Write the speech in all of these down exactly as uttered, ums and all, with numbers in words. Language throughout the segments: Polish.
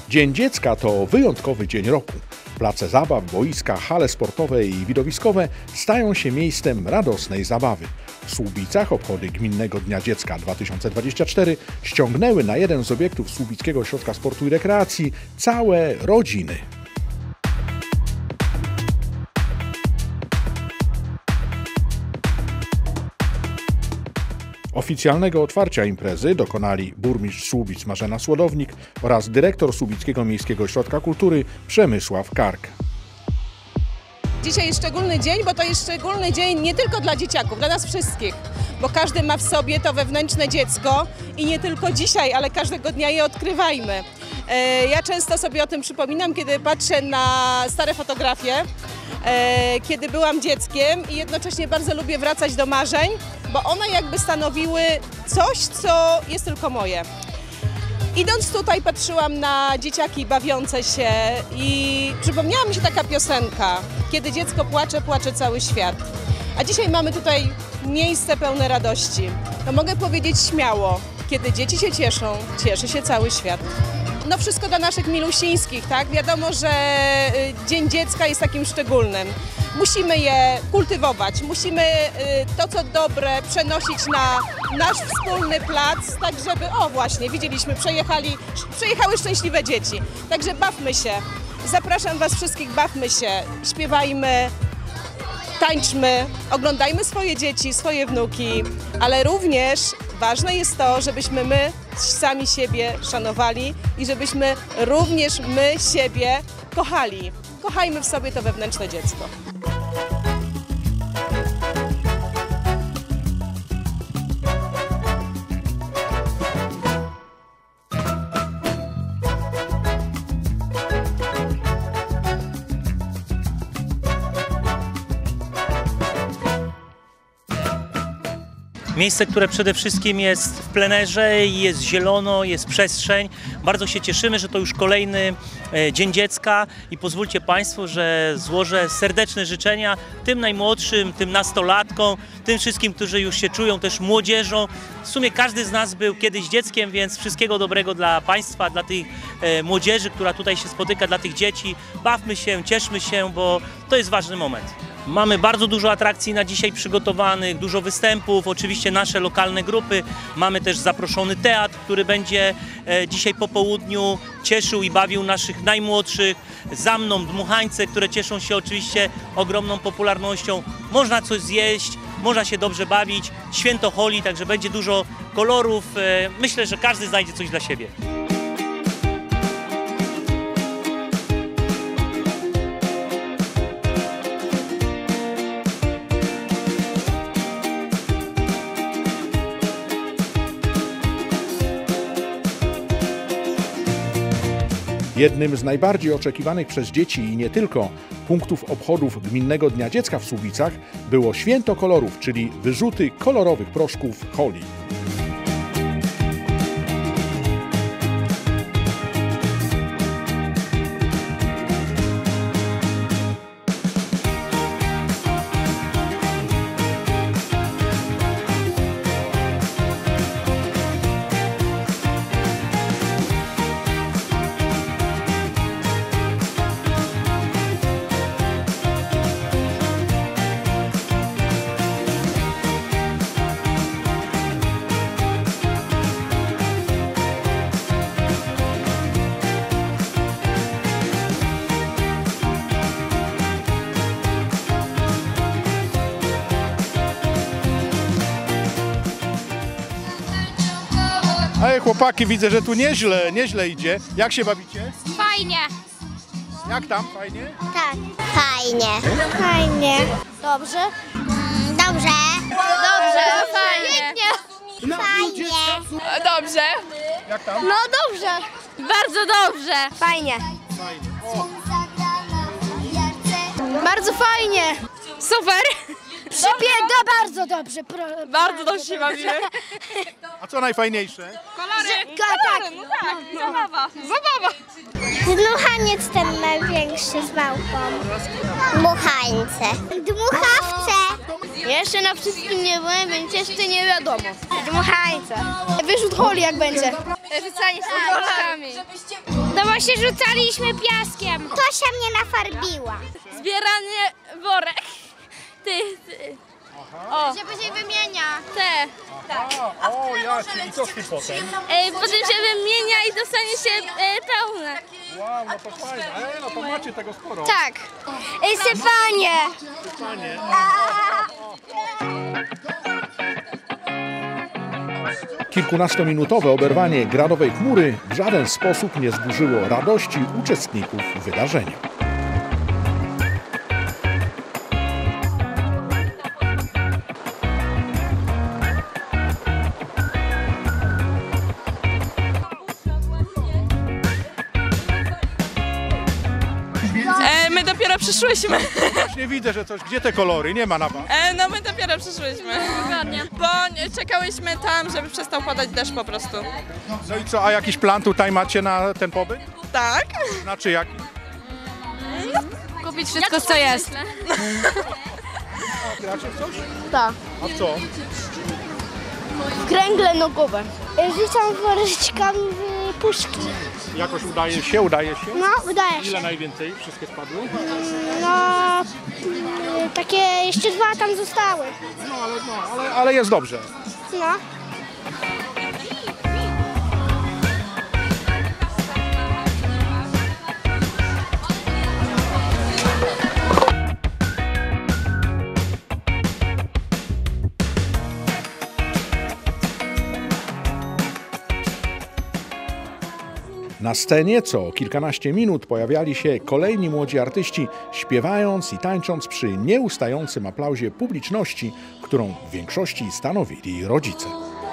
Dzień Dziecka to wyjątkowy dzień roku. Place zabaw, boiska, hale sportowe i widowiskowe stają się miejscem radosnej zabawy. W Słubicach obchody Gminnego Dnia Dziecka dwa tysiące dwudziestego czwartego ściągnęły na jeden z obiektów Słubickiego Ośrodka Sportu i Rekreacji całe rodziny. Oficjalnego otwarcia imprezy dokonali burmistrz Słubic Marzena Słodownik oraz dyrektor Słubickiego Miejskiego Ośrodka Kultury Przemysław Kark. Dzisiaj jest szczególny dzień, bo to jest szczególny dzień nie tylko dla dzieciaków, dla nas wszystkich, bo każdy ma w sobie to wewnętrzne dziecko i nie tylko dzisiaj, ale każdego dnia je odkrywajmy. Ja często sobie o tym przypominam, kiedy patrzę na stare fotografie, kiedy byłam dzieckiem i jednocześnie bardzo lubię wracać do marzeń, bo one jakby stanowiły coś, co jest tylko moje. Idąc tutaj patrzyłam na dzieciaki bawiące się i przypomniała mi się taka piosenka: kiedy dziecko płacze, płacze cały świat. A dzisiaj mamy tutaj miejsce pełne radości. To mogę powiedzieć śmiało, kiedy dzieci się cieszą, cieszy się cały świat. No wszystko dla naszych milusińskich, tak? Wiadomo, że Dzień Dziecka jest takim szczególnym. Musimy je kultywować, musimy to, co dobre, przenosić na nasz wspólny plac, tak żeby, o właśnie, widzieliśmy, przejechali, przejechały szczęśliwe dzieci. Także bawmy się. Zapraszam Was wszystkich, bawmy się, śpiewajmy, tańczmy, oglądajmy swoje dzieci, swoje wnuki, ale również ważne jest to, żebyśmy my sami siebie szanowali i żebyśmy również my siebie kochali. Kochajmy w sobie to wewnętrzne dziecko. Miejsce, które przede wszystkim jest w plenerze, jest zielono, jest przestrzeń. Bardzo się cieszymy, że to już kolejny Dzień Dziecka i pozwólcie Państwo, że złożę serdeczne życzenia tym najmłodszym, tym nastolatkom, tym wszystkim, którzy już się czują też młodzieżą. W sumie każdy z nas był kiedyś dzieckiem, więc wszystkiego dobrego dla Państwa, dla tej młodzieży, która tutaj się spotyka, dla tych dzieci. Bawmy się, cieszmy się, bo to jest ważny moment. Mamy bardzo dużo atrakcji na dzisiaj przygotowanych, dużo występów, oczywiście nasze lokalne grupy. Mamy też zaproszony teatr, który będzie dzisiaj po południu cieszył i bawił naszych najmłodszych. Za mną dmuchańce, które cieszą się oczywiście ogromną popularnością. Można coś zjeść, można się dobrze bawić. Święto Holi, także będzie dużo kolorów. Myślę, że każdy znajdzie coś dla siebie. Jednym z najbardziej oczekiwanych przez dzieci i nie tylko punktów obchodów Gminnego Dnia Dziecka w Słubicach było Święto Kolorów, czyli wyrzuty kolorowych proszków Holi. Ej, chłopaki, widzę, że tu nieźle, nieźle idzie. Jak się bawicie? Fajnie. Jak tam? Fajnie? Tak. Fajnie. Fajnie. Dobrze? Mm, dobrze. Dobrze, fajnie. Pięknie. Fajnie. Dobrze. Jak tam? No dobrze. Bardzo dobrze. Fajnie. Fajnie. O. Bardzo fajnie. Super. Przybiega bardzo dobrze. Pro, Bardzo dobrze się bawimy. A co najfajniejsze? Kolory. Tak. No tak. Zabawa. Zabawa. Dmuchaniec ten największy z małpą. Dmuchańce. Dmuchawce. Jeszcze na wszystkim nie byłem, więc jeszcze nie wiadomo. Dmuchańce. Wyrzut holi jak będzie. Rzucanie się kolorami. Dawaj To się rzucaliśmy piaskiem. Tosia mnie nafarbiła. Zbieranie worek. Ty, ty. O, Się później wymienia. te. A, o, ja, czyli co z tym potem? E, potem się wymienia i dostanie się e, pełne. Wow, no to fajne. Ej, no to macie tego sporo. Tak. Sypanie. Sypanie. Kilkunastominutowe oberwanie gradowej chmury w żaden sposób nie zburzyło radości uczestników wydarzenia. E, my dopiero przyszłyśmy. Właśnie widzę, że coś, gdzie te kolory? Nie ma na was. E, no my dopiero przyszłyśmy. Dokładnie. Bo nie- czekałyśmy tam, żeby przestał padać deszcz po prostu. No i co, a jakiś plan tutaj macie na ten pobyt? Tak. Znaczy jaki? Kupić wszystko, co jest. Gracie w coś? Tak. A w co? Kręgle nogowe. Rzucam woreczkami w puszki. Jakoś udaje się, udaje się? No, udaje się. Ile najwięcej? Wszystkie spadły? No, y, takie jeszcze dwa tam zostały. No ale, no, ale, ale jest dobrze. No. Na scenie co kilkanaście minut pojawiali się kolejni młodzi artyści, śpiewając i tańcząc przy nieustającym aplauzie publiczności, którą w większości stanowili rodzice.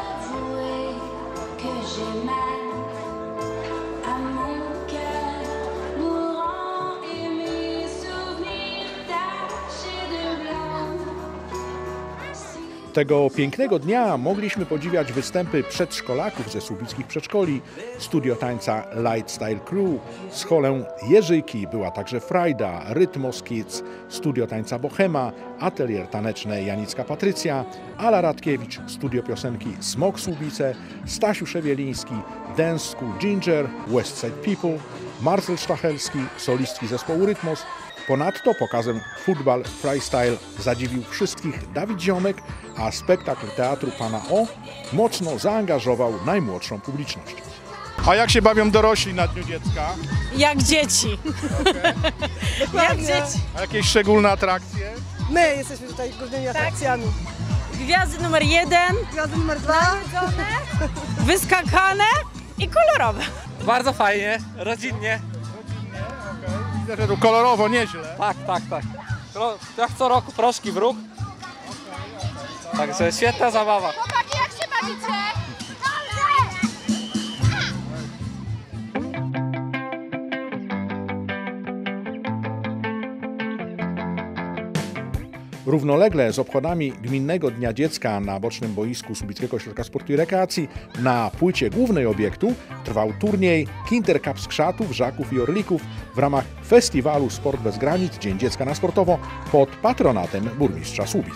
Tego pięknego dnia mogliśmy podziwiać występy przedszkolaków ze słubickich przedszkoli, studio tańca Light Style Crew, scholę Jerzyki, była także Frajda, Rytmos Kids, studio tańca Bohema, atelier taneczne Janicka Patrycja, Ala Radkiewicz, studio piosenki Smok Słubice, Stasiu Szewieliński, Dance School Ginger, West Side People, Marcel Stachelski, solistki zespołu Rytmos. Ponadto pokazem Futbal Freestyle zadziwił wszystkich Dawid Ziomek, a spektakl teatru Pana O mocno zaangażował najmłodszą publiczność. A jak się bawią dorośli na Dniu Dziecka? Jak dzieci. Jak dzieci. A jakieś szczególne atrakcje? My jesteśmy tutaj głównymi atrakcjami. Gwiazdy numer jeden, gwiazdy numer dwa, wyskakane i kolorowe. Bardzo fajnie, rodzinnie. Widzę, że tu kolorowo nieźle. Tak, tak, tak. Ro- Jak co roku proszki w ruch. Także świetna zabawa. Chłopaki, jak się bawicie? Równolegle z obchodami Gminnego Dnia Dziecka na bocznym boisku Słubickiego Ośrodka Sportu i Rekreacji na płycie głównej obiektu trwał turniej Kinder Cup z Krzatów, Żaków i Orlików w ramach festiwalu Sport bez Granic Dzień Dziecka na Sportowo pod patronatem burmistrza Słubic.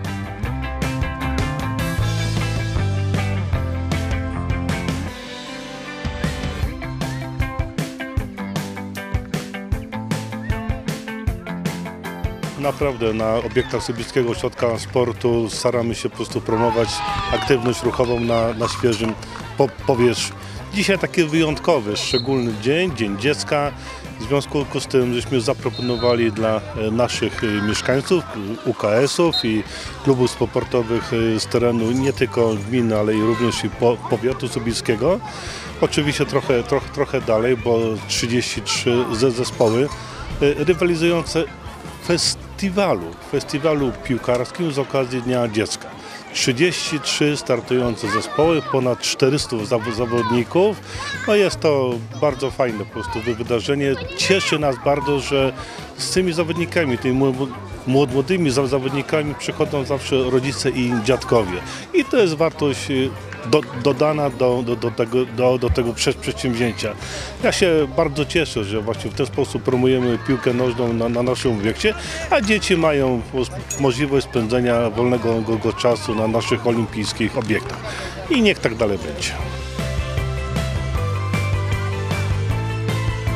Naprawdę na obiektach Słubickiego Ośrodka Sportu staramy się po prostu promować aktywność ruchową na, na świeżym po, powierzchni. Dzisiaj taki wyjątkowy, szczególny dzień, Dzień Dziecka. W związku z tym, żeśmy zaproponowali dla naszych mieszkańców, U K S-ów i klubów sportowych z terenu nie tylko gminy, ale i również i po, powiatu słubickiego. Oczywiście trochę, trochę, trochę dalej, bo trzydzieści trzy zespoły rywalizujące festiwalu, festiwalu piłkarskim z okazji Dnia Dziecka. trzydzieści trzy startujące zespoły, ponad czterystu zawodników. No jest to bardzo fajne po prostu wydarzenie. Cieszy nas bardzo, że z tymi zawodnikami, tymi młodymi zawodnikami przychodzą zawsze rodzice i dziadkowie. I to jest wartość do, dodana do, do, do, tego, do, do tego przedsięwzięcia. Ja się bardzo cieszę, że właśnie w ten sposób promujemy piłkę nożną na, na naszym obiekcie, a dzieci mają możliwość spędzenia wolnego go, go czasu na naszych olimpijskich obiektach. I niech tak dalej będzie.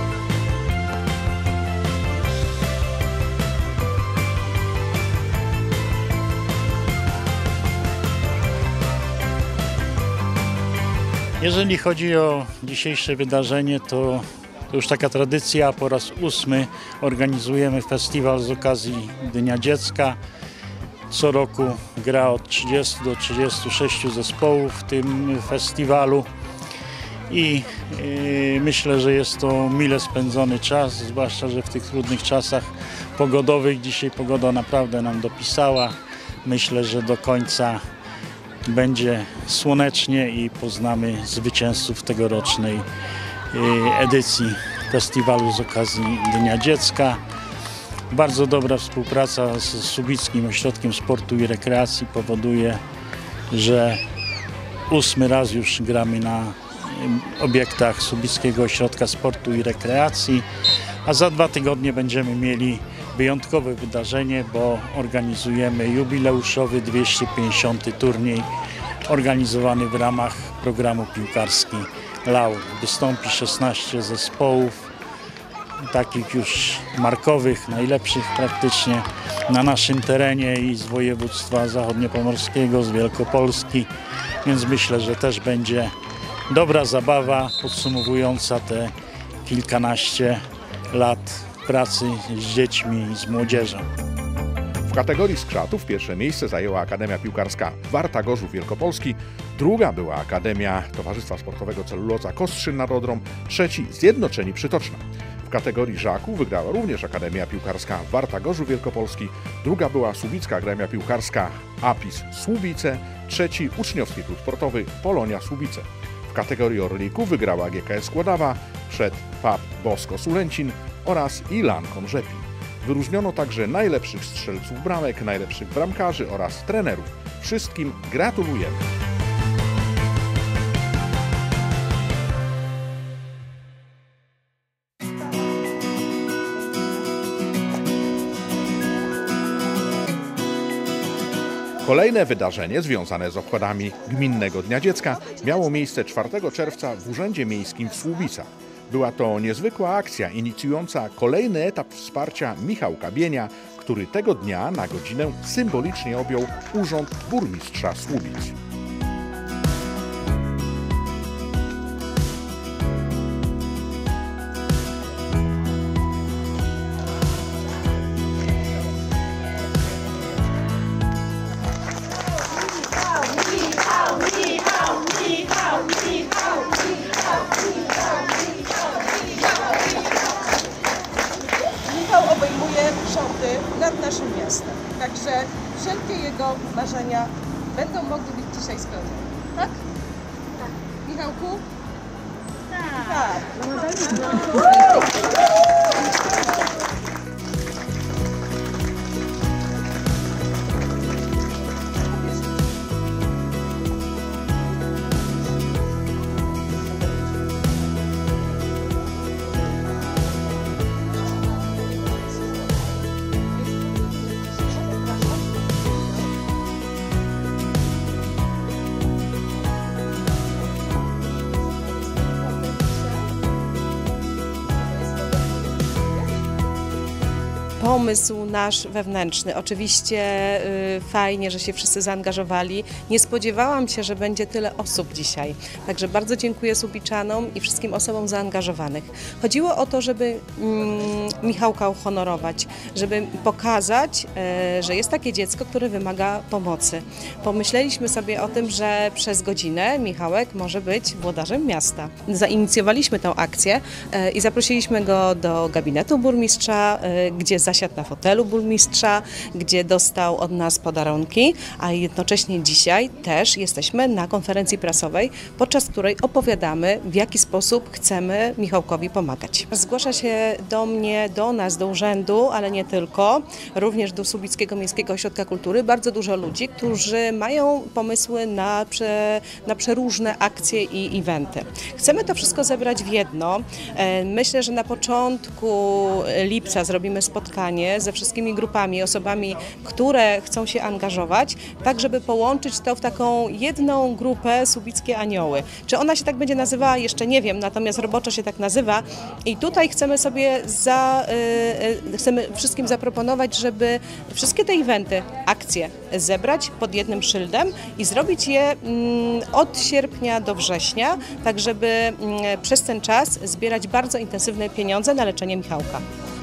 Jeżeli chodzi o dzisiejsze wydarzenie, to, to już taka tradycja, po raz ósmy organizujemy festiwal z okazji Dnia Dziecka. Co roku gra od trzydziestu do trzydziestu sześciu zespołów w tym festiwalu i yy, myślę, że jest to mile spędzony czas, zwłaszcza że w tych trudnych czasach pogodowych. Dzisiaj pogoda naprawdę nam dopisała. Myślę, że do końca będzie słonecznie i poznamy zwycięzców tegorocznej yy, edycji festiwalu z okazji Dnia Dziecka. Bardzo dobra współpraca z Słubickim Ośrodkiem Sportu i Rekreacji powoduje, że ósmy raz już gramy na obiektach Słubickiego Ośrodka Sportu i Rekreacji, a za dwa tygodnie będziemy mieli wyjątkowe wydarzenie, bo organizujemy jubileuszowy dwieście pięćdziesiąty turniej organizowany w ramach programu piłkarski Laur. Wystąpi szesnaście zespołów, takich już markowych, najlepszych praktycznie na naszym terenie i z województwa zachodniopomorskiego, z Wielkopolski, więc myślę, że też będzie dobra zabawa podsumowująca te kilkanaście lat pracy z dziećmi i z młodzieżą. W kategorii skrzatów pierwsze miejsce zajęła Akademia Piłkarska Warta Gorzów Wielkopolski, druga była Akademia Towarzystwa Sportowego Celuloza Kostrzyn nad Odrą, trzeci Zjednoczeni Przytoczna. W kategorii żaków wygrała również Akademia Piłkarska Warta Gorzów Wielkopolski, druga była Słubicka Akademia Piłkarska Apis Słubice, trzeci Uczniowski Klub Sportowy Polonia Słubice. W kategorii orlików wygrała G K S Kłodawa przed P A P Bosko Sulęcin oraz Ilanką Rzepin. Wyróżniono także najlepszych strzelców bramek, najlepszych bramkarzy oraz trenerów. Wszystkim gratulujemy! Kolejne wydarzenie związane z obchodami Gminnego Dnia Dziecka miało miejsce czwartego czerwca w Urzędzie Miejskim w Słubicach. Była to niezwykła akcja inicjująca kolejny etap wsparcia Michałka Bienia, który tego dnia na godzinę symbolicznie objął urząd burmistrza Słubic. Obejmuje rządy nad naszym miastem. Także wszelkie jego marzenia będą mogły być dzisiaj spełnione. Tak? Tak. Michałku? Tak. Tak. Pomysł nasz wewnętrzny. Oczywiście y, fajnie, że się wszyscy zaangażowali. Nie spodziewałam się, że będzie tyle osób dzisiaj. Także bardzo dziękuję Słubiczanom i wszystkim osobom zaangażowanych. Chodziło o to, żeby mm, Michałka uhonorować, żeby pokazać, y, że jest takie dziecko, które wymaga pomocy. Pomyśleliśmy sobie o tym, że przez godzinę Michałek może być włodarzem miasta. Zainicjowaliśmy tę akcję y, i zaprosiliśmy go do gabinetu burmistrza, y, gdzie zasiadł na fotelu burmistrza, gdzie dostał od nas podarunki, a jednocześnie dzisiaj też jesteśmy na konferencji prasowej, podczas której opowiadamy, w jaki sposób chcemy Michałkowi pomagać. Zgłasza się do mnie, do nas, do urzędu, ale nie tylko, również do Słubickiego Miejskiego Ośrodka Kultury, bardzo dużo ludzi, którzy mają pomysły na, prze, na przeróżne akcje i eventy. Chcemy to wszystko zebrać w jedno. Myślę, że na początku lipca zrobimy spotkanie spotkanie ze wszystkimi grupami, osobami, które chcą się angażować, tak żeby połączyć to w taką jedną grupę Słubickie Anioły. Czy ona się tak będzie nazywała? Jeszcze nie wiem, natomiast roboczo się tak nazywa i tutaj chcemy sobie za, yy, chcemy wszystkim zaproponować, żeby wszystkie te eventy, akcje zebrać pod jednym szyldem i zrobić je yy, od sierpnia do września, tak żeby yy, przez ten czas zbierać bardzo intensywne pieniądze na leczenie Michałka.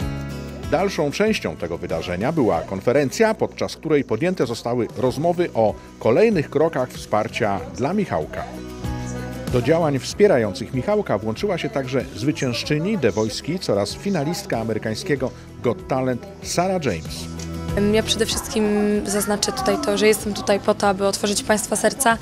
Dalszą częścią tego wydarzenia była konferencja, podczas której podjęte zostały rozmowy o kolejnych krokach wsparcia dla Michałka. Do działań wspierających Michałka włączyła się także zwyciężczyni The Voice Kids oraz finalistka amerykańskiego Got Talent Sarah James. Ja przede wszystkim zaznaczę tutaj to, że jestem tutaj po to, aby otworzyć Państwa serca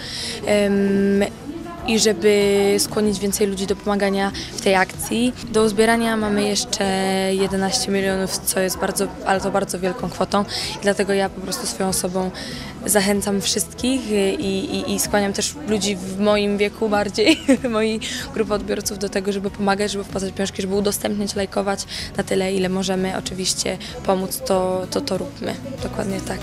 um, i żeby skłonić więcej ludzi do pomagania w tej akcji. Do uzbierania mamy jeszcze jedenaście milionów, co jest bardzo, ale to bardzo wielką kwotą. I dlatego ja po prostu swoją osobą zachęcam wszystkich i, i, i skłaniam też ludzi w moim wieku bardziej, mojej grupy odbiorców do tego, żeby pomagać, żeby wpłacać pieniążki, żeby udostępniać, lajkować na tyle, ile możemy oczywiście pomóc, to to, to róbmy. Dokładnie tak.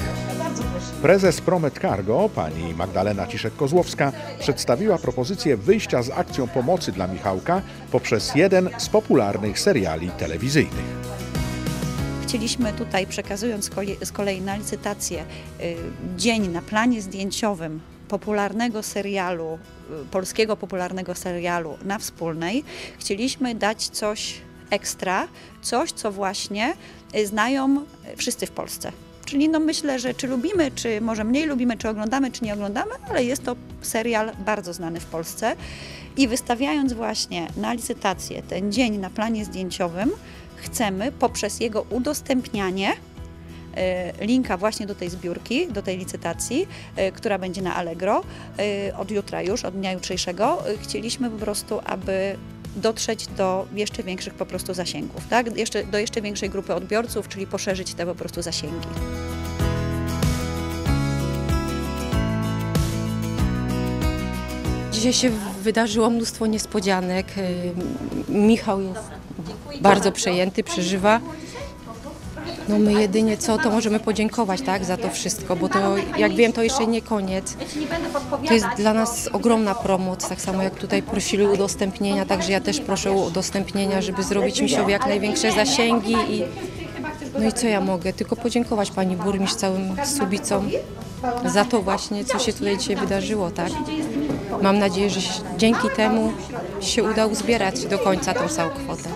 Prezes Promet Cargo, pani Magdalena Ciszek-Kozłowska, przedstawiła propozycję wyjścia z akcją pomocy dla Michałka poprzez jeden z popularnych seriali telewizyjnych. Chcieliśmy tutaj, przekazując z kolei na licytację dzień na planie zdjęciowym popularnego serialu, polskiego popularnego serialu na Wspólnej, chcieliśmy dać coś ekstra, coś, co właśnie znają wszyscy w Polsce. Czyli no myślę, że czy lubimy, czy może mniej lubimy, czy oglądamy, czy nie oglądamy, ale jest to serial bardzo znany w Polsce i wystawiając właśnie na licytację ten dzień na planie zdjęciowym, chcemy poprzez jego udostępnianie linka właśnie do tej zbiórki, do tej licytacji, która będzie na Allegro od jutra już, od dnia jutrzejszego, chcieliśmy po prostu, aby dotrzeć do jeszcze większych po prostu zasięgów, tak? Jeszcze, do jeszcze większej grupy odbiorców, czyli poszerzyć te po prostu zasięgi. Dzisiaj się wydarzyło mnóstwo niespodzianek. Michał jest bardzo przejęty, przeżywa. No my jedynie co, to możemy podziękować, tak, za to wszystko, bo to, jak wiem, to jeszcze nie koniec. To jest dla nas ogromna pomoc, tak samo jak tutaj prosili o udostępnienia, także ja też proszę o udostępnienia, żeby zrobić Misiowi jak największe zasięgi i no i co ja mogę, tylko podziękować pani burmistrz, całym Słubicom za to właśnie, co się tutaj dzisiaj wydarzyło, tak. Mam nadzieję, że dzięki temu się uda uzbierać do końca tą całą kwotę.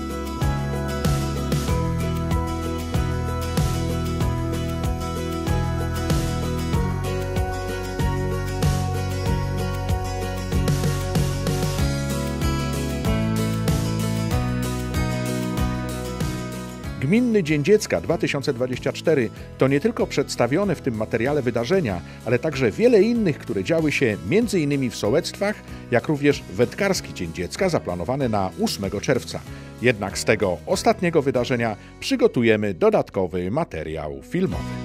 Gminny Dzień Dziecka dwa tysiące dwudziesty czwarty to nie tylko przedstawione w tym materiale wydarzenia, ale także wiele innych, które działy się między innymi w sołectwach, jak również Wędkarski Dzień Dziecka zaplanowany na ósmego czerwca. Jednak z tego ostatniego wydarzenia przygotujemy dodatkowy materiał filmowy.